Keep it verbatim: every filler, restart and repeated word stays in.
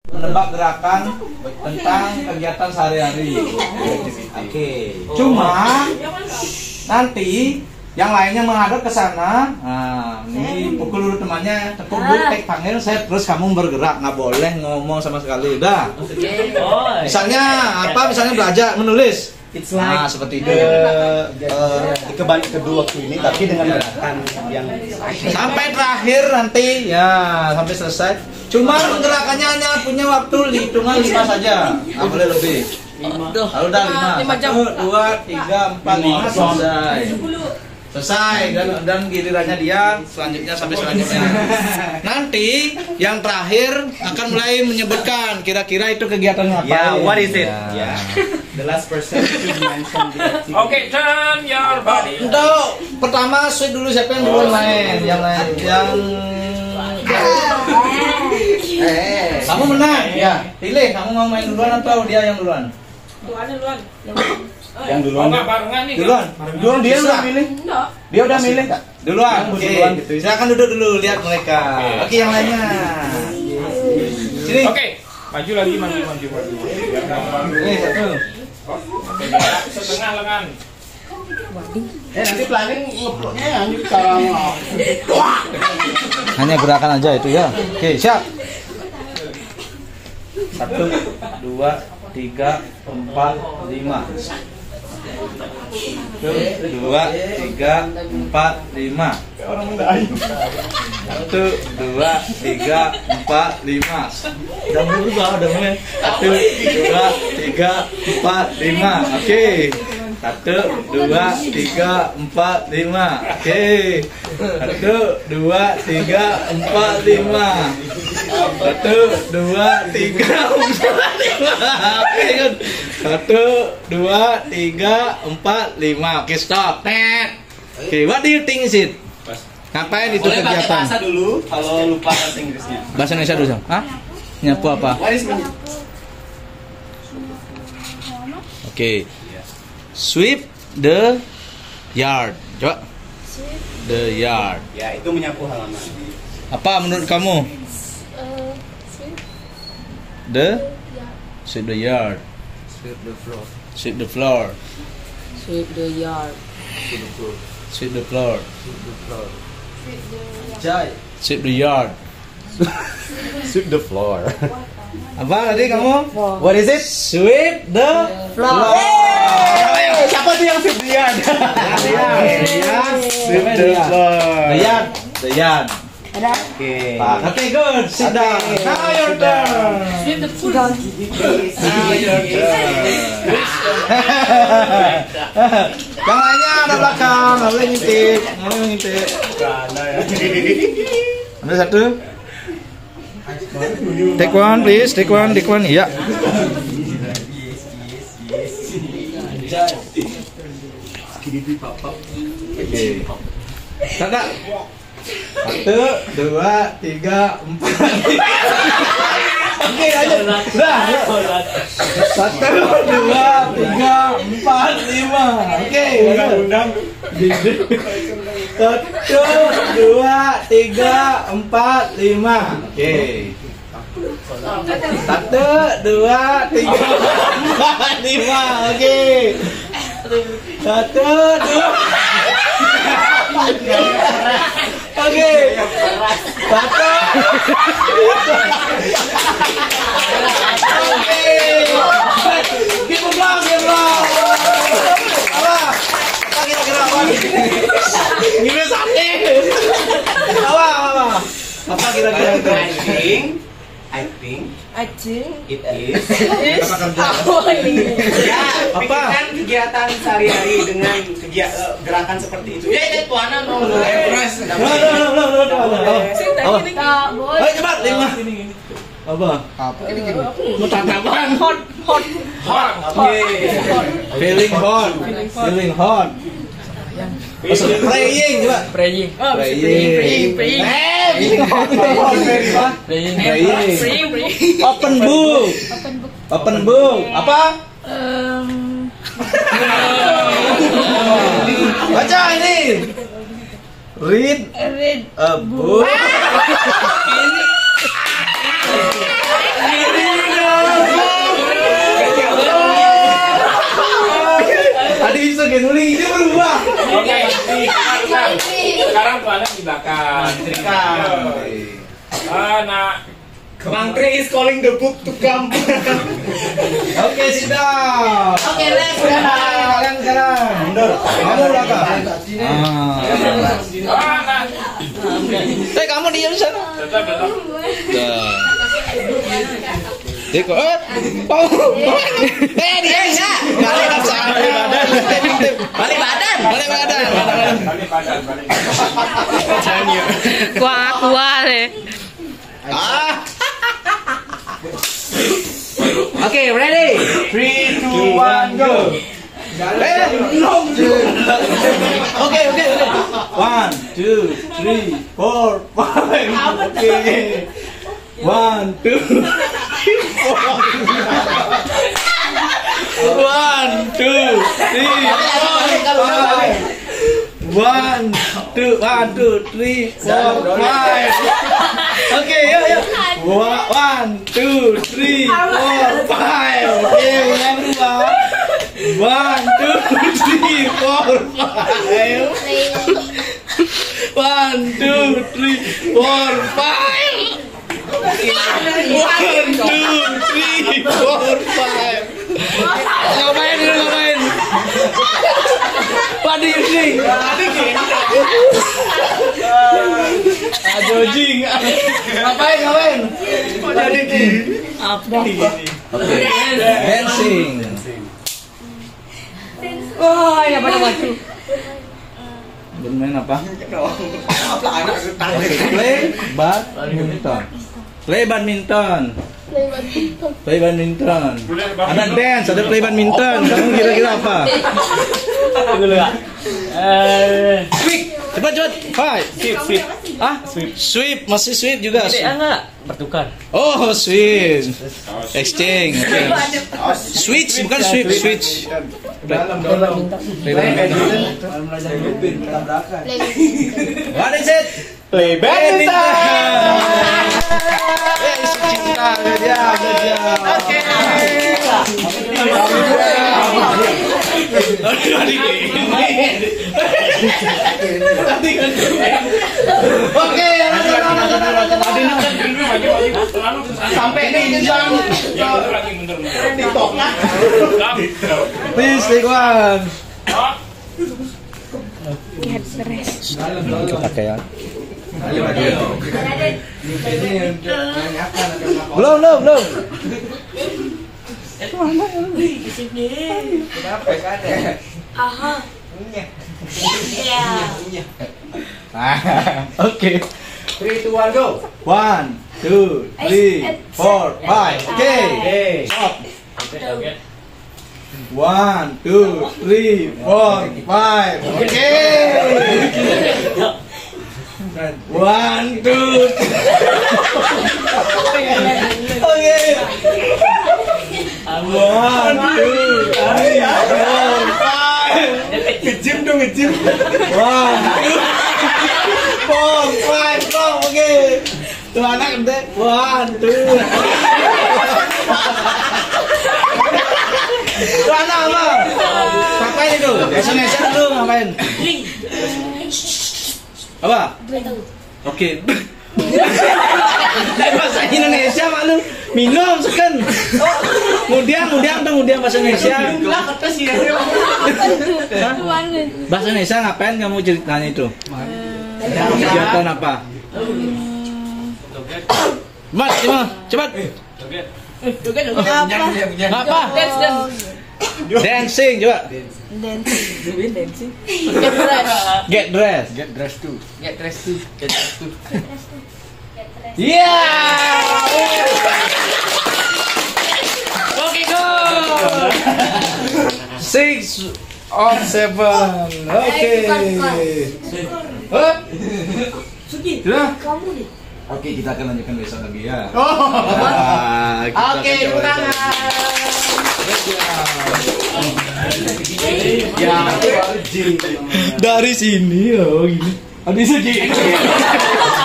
menebak gerakan tentang kegiatan sehari-hari. Oke. Cuma nanti yang lainnya menghadap ke sana. Nah, ini pukul dulu temannya, tepuk dulu, tek panggil saya terus kamu bergerak, nggak boleh ngomong sama sekali. Udah. Misalnya apa? Misalnya belajar menulis. It's like Nah, seperti itu. uh, kebalik kedua waktu ini, tapi dengan gerakan yang Sampai terakhir nanti ya sampai selesai. Cuma gerakannya hanya punya waktu hitungan lima saja, nggak boleh lebih. Lalu udah lima, satu, dua, tiga, empat, lima, selesai. Selesai dan dan gilirannya dia selanjutnya sampai selanjutnya. Nanti yang terakhir akan mulai menyebutkan kira-kira itu kegiatannya apa. Yeah, what is it? Ya. Yeah. The last person to mention the activity. Okay, turn your body. Untuk pertama sweet dulu, siapa yang duluan main? Yang lain yang Eh, kamu menang ya. Pilih kamu mau main duluan atau dia yang duluan? Duluan, duluan. Yang Oh, duluan. enggak barengan nih. Duluan. Duluan dia udah milih. Enggak. Dia udah milih. Duluan. Yang Oke. duluan gitu. Silakan duduk dulu lihat mereka. Oke, yang lainnya. Sini. Oke, maju lagi, maju, maju, maju. Ini satu. Oke, gerak setengah lengan. Eh nanti planning ngeplotnya lanjut sekarang. Hanya gerakan aja itu ya. Oke, siap. Satu, dua, tiga, empat, lima. Satu, dua, tiga, empat, lima. Satu, dua, tiga, empat, lima. Udah berubah, udah mulai. Satu, dua, tiga, empat, lima. Oke. Satu, dua, tiga, empat, lima. Oke. Satu, dua, tiga, empat, lima. Satu, dua, tiga, empat, lima. Oke, good. Satu, dua, tiga, empat, lima. Oke, stop. Net. Oke, what do you think is it? Ngapain itu Boleh pakai kegiatan? bahasa dulu kalau lupa bahasa Inggrisnya. Bahasa Indonesia dulu, Sam. Hah? Nyapu apa? What is it? Oke. Sweep the yard. Coba. The yard. Ya, itu menyapu halaman. Apa menurut kamu? Uh, sweep The yard. sweep the yard. Sweep the floor. Sweep the floor. Sweep the yard. Sweep the floor. Sweep the floor. Sweep the floor. Sweep the yard. Jai. Sweep the yard. Sweep the floor. Apa tadi kamu? What is it? Sweep the floor. Eh, siapa tuh yang sweep the yard? Sweep the floor. The yard. The yard. Oke. Oke, good. Sit down. Now your turn. Sweep the food. Now your turn. Yang lainnya ada belakang, nggak boleh ngintip, nggak boleh ngintip. Ada satu. Take one, please. Take one, take one. Iya. Oke. Tanda. Satu, dua, tiga, empat. Oke, lanjut. Udah. Satu, dua, tiga, empat, lima. Oke. Satu, dua, tiga, empat, lima. Oke. Satu, dua, tiga, empat, lima. Oke. Satu, dua. Oke. Satu. Oke. Give applause, give applause. Apa? Apa kira-kira apa? Gimana sakit? Apa? Apa? Apa kira-kira itu? I think, I think I think it is. is apa ini? Ya, Apa? pikirkan kegiatan sehari-hari dengan kegiatan gerakan seperti itu. Ya, itu tuana no. Fresh. No, no, no, no, no, no, no. Apa? Tak boleh. Ayo cepat lima. Apa? Apa ini? Mau tatapan? Hot, hot, Hot. Oke. Feeling hot. Feeling hot. Praying coba. praying. Oh, Praying. praying, praying. Eh, feeling hot. Praying. Praying. Praying, praying. Open book. Open book. Open book. Apa? Um, Baca ini. Read read a book. book. Ini sekarang tuanan di belakang. Setrika. Ah, nak. Mang Tri is calling the book to come. Oke, sudah. Oke, next. Kalian sekarang. Mundur. Kamu belakang. Ah. Ah, nak. Eh, kamu diam sana. Tetap, tetap. Dah. Deko, eh, mau, eh dia bisa, balik badan, balik badan, balik badan, Balik badan, balik badan. Kuah kuah deh. ah, oke, ready, three, two, one, go. Eh, belum. Oke, oke, oke. One, two, three, four, five. Oke. One, two, three, four. One, two, three, four, five. One, two, one, two, three, four, five. Oke, yuk, yuk. One, two, three, four, five. Oke, yang dua. One, two, three, four, five. One, two, three, four, five. One, two, three, four, five. Ngapain lu ngapain? What do you think? Aduh jing. Ngapain ngapain? Jadi gini. Apa? Oke. Dancing. Wah, ya pada waktu. Bermain apa? Play badminton. Play badminton. Play badminton. Play badminton. Ada dance, ada play badminton. Kamu kira-kira apa? Dulu ya. Eh, Sweep. Cepat cepat. Five. sweep, sweep. Ah, sweep. Sweep, masih sweep juga. enggak bertukar. Oh, sweep. Exchange. Oke. Switch bukan sweep, switch. Dalam, dalam. Play badminton. Play What is it? Play badminton. Eh, Sucitra, good job, good job. Oke. Oke, Sampai nih jam Ya, mundur lagi, mundur, mundur. TikToknya. please take one. Pakaian. Belum, belum, belum. Aha. Ya. Oke. three, two, one, go. One, two, three, four, five. Oke. Stop. One, two, three, four, five. Oke. One, two, oke. One, two, three, four, five. Ngejim dong, ngejim. One, two, four, five. Stop. Oke. Tuh anak gede. One, two. Tuh anak apa? Ngapain itu? Bahasa Indonesia dulu ngapain? Apa? Oke. Bahasa Indonesia malu minum seken. Kemudian, kemudian, kemudian bahasa Indonesia. Lah kertas ya. Hah? Bahasa Indonesia ngapain kamu ceritanya itu? Kegiatan apa? Mas, gimana? Cepat. Apa? Dance dance. Dancing, coba. Dancing. Get dressed. Get dressed too. Get dress tuh. Get dress tuh. Iya. Oke, go. Six or seven. Oke. Hah? Sudah. Oke, kita akan lanjutkan besok lagi ya. Nah, kita Oke, akan tepuk coba tangan. besok. Ya, dari sini oh gini. Habis itu